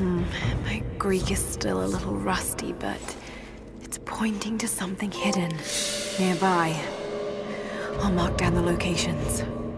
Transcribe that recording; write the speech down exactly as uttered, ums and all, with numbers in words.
My Greek is still a little rusty, but it's pointing to something hidden nearby. I'll mark down the locations.